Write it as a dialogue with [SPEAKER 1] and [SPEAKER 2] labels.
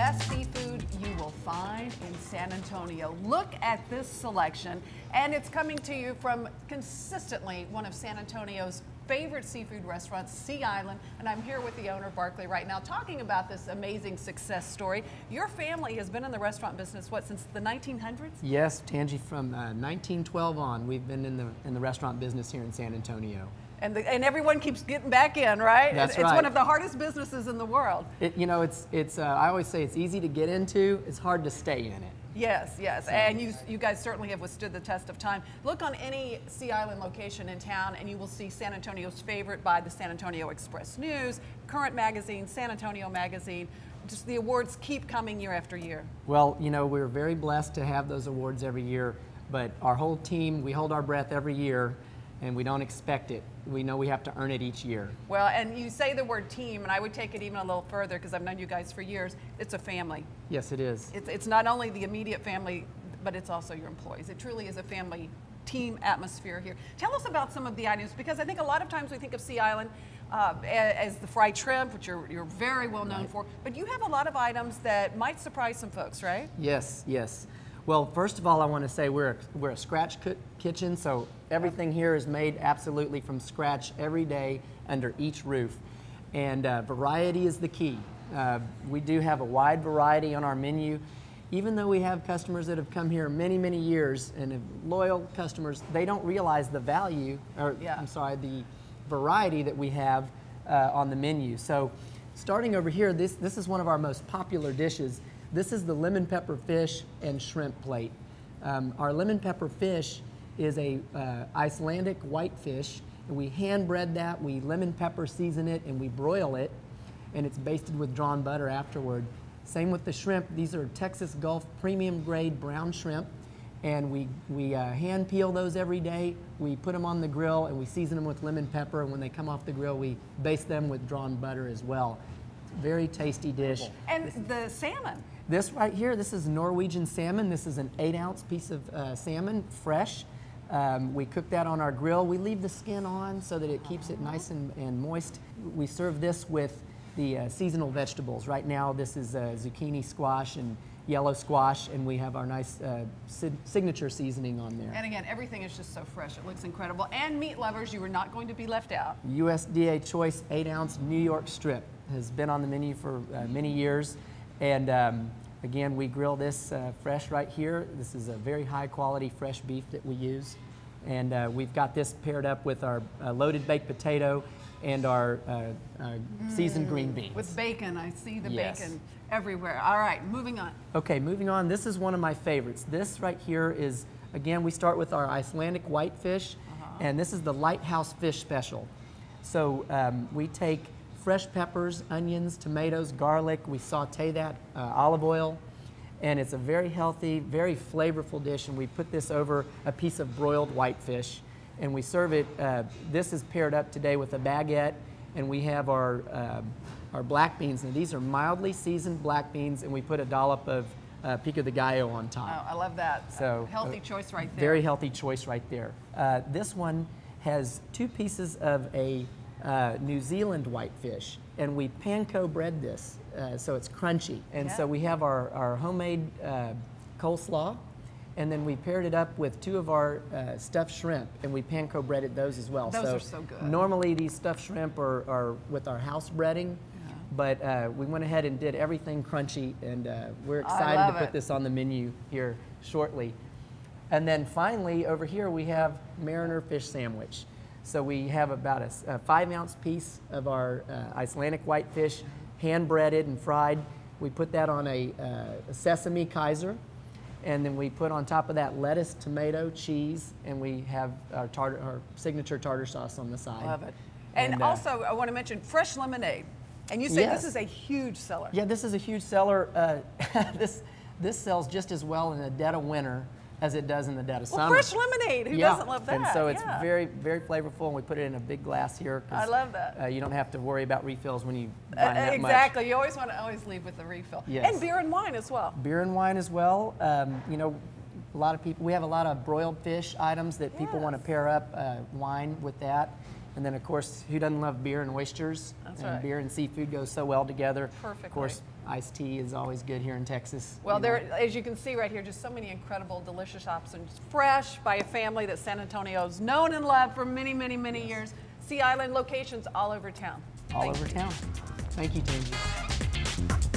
[SPEAKER 1] best seafood you will find in San Antonio. Look at this selection, and it's coming to you from consistently one of San Antonio's favorite seafood restaurants, Sea Island, and I'm here with the owner, Barkley, right now, talking about this amazing success story. Your family has been in the restaurant business, what, since the 1900s?
[SPEAKER 2] Yes, Tangi, from 1912 on, we've been in the restaurant business here in San Antonio.
[SPEAKER 1] And everyone keeps getting back in, right?
[SPEAKER 2] That's
[SPEAKER 1] It's
[SPEAKER 2] right.
[SPEAKER 1] one of the hardest businesses in the world.
[SPEAKER 2] I always say it's easy to get into, it's hard to stay in it.
[SPEAKER 1] Yes, yes, and you guys certainly have withstood the test of time. Look on any Sea Island location in town and you will see San Antonio's favorite by the San Antonio Express News, Current Magazine, San Antonio Magazine. Just the awards keep coming year after year.
[SPEAKER 2] Well, we're very blessed to have those awards every year, but our whole team, we hold our breath every year and we don't expect it. We know we have to earn it each year.
[SPEAKER 1] Well, and you say the word team, and I would take it even a little further because I've known you guys for years. It's a family.
[SPEAKER 2] Yes, it is.
[SPEAKER 1] It's not only the immediate family, but it's also your employees. It truly is a family team atmosphere here. Tell us about some of the items, because I think a lot of times we think of Sea Island as the fried shrimp, which you're very well known for, but you have a lot of items that might surprise some folks, right?
[SPEAKER 2] Yes, yes. Well, first of all, I want to say we're a scratch kitchen, so everything here is made absolutely from scratch every day under each roof. And variety is the key. We do have a wide variety on our menu. Even though we have customers that have come here many, many years and have loyal customers, they don't realize the value, the variety that we have on the menu. So starting over here, this is one of our most popular dishes. This is the lemon pepper fish and shrimp plate. Our lemon pepper fish is a Icelandic whitefish, and we hand bread that, we lemon pepper season it, and we broil it, and it's basted with drawn butter afterward. Same with the shrimp. These are Texas Gulf premium grade brown shrimp, and we hand peel those every day. We put them on the grill and we season them with lemon pepper, and when they come off the grill, we baste them with drawn butter as well. Very tasty dish.
[SPEAKER 1] And the salmon.
[SPEAKER 2] This right here, this is Norwegian salmon. This is an 8-ounce piece of salmon, fresh. We cook that on our grill. We leave the skin on so that it keeps it nice and moist. We serve this with the seasonal vegetables. Right now, this is zucchini squash and yellow squash, and we have our nice signature seasoning on there.
[SPEAKER 1] And again, everything is just so fresh. It looks incredible. And meat lovers, you are not going to be left out.
[SPEAKER 2] USDA Choice 8-ounce New York strip has been on the menu for many years. And again, we grill this fresh right here. This is a very high quality fresh beef that we use. And we've got this paired up with our loaded baked potato and our seasoned green beans.
[SPEAKER 1] With bacon, I see the
[SPEAKER 2] Yes.
[SPEAKER 1] bacon everywhere. All right, moving on.
[SPEAKER 2] Okay, moving on. This is one of my favorites. This right here is, again, we start with our Icelandic whitefish, and this is the Lighthouse Fish Special. So we take fresh peppers, onions, tomatoes, garlic. We saute that, olive oil, and it's a very healthy, very flavorful dish, and we put this over a piece of broiled whitefish, and we serve it. This is paired up today with a baguette, and we have our black beans. Now, these are mildly seasoned black beans, and we put a dollop of pico de gallo on top.
[SPEAKER 1] Oh, I love that.
[SPEAKER 2] So
[SPEAKER 1] healthy choice right there.
[SPEAKER 2] Very healthy choice right there. This one has 2 pieces of a New Zealand whitefish, and we panko bread this so it's crunchy. And so we have our homemade coleslaw, and then we paired it up with 2 of our stuffed shrimp, and we panko breaded those as well.
[SPEAKER 1] Those are so good.
[SPEAKER 2] Normally these stuffed shrimp are with our house breading, but we went ahead and did everything crunchy, and we're excited to put this on the menu here shortly. And then finally over here we have Mariner fish sandwich. So we have about a 5-ounce piece of our Icelandic whitefish, hand breaded and fried. We put that on a sesame Kaiser, and then we put on top of that lettuce, tomato, cheese, and we have our signature tartar sauce on the side.
[SPEAKER 1] Love it. And also, I want to mention fresh lemonade. And you say this is a huge seller.
[SPEAKER 2] Yeah, this is a huge seller. This sells just as well in the dead of winter as it does in the dead of summer.
[SPEAKER 1] Fresh lemonade, who doesn't love that?
[SPEAKER 2] And so it's very, very flavorful, and we put it in a big glass here.
[SPEAKER 1] I love that.
[SPEAKER 2] You don't have to worry about refills when you buy that
[SPEAKER 1] exactly.
[SPEAKER 2] much.
[SPEAKER 1] You always want to leave with the refill.
[SPEAKER 2] Yes.
[SPEAKER 1] And beer and wine as well.
[SPEAKER 2] Beer and wine as well. A lot of people, we have a lot of broiled fish items that people want to pair up wine with that. And then, of course, who doesn't love beer and oysters?
[SPEAKER 1] That's
[SPEAKER 2] and
[SPEAKER 1] right.
[SPEAKER 2] Beer and seafood goes so well together.
[SPEAKER 1] Perfectly.
[SPEAKER 2] Of course, iced tea is always good here in Texas.
[SPEAKER 1] Well,
[SPEAKER 2] you know.
[SPEAKER 1] there, as you can see right here, just so many incredible, delicious options. Fresh by a family that San Antonio's known and loved for many, many, many years. Sea Island locations all over town.
[SPEAKER 2] All
[SPEAKER 1] Thank
[SPEAKER 2] over
[SPEAKER 1] you.
[SPEAKER 2] town. Thank you, Tangi.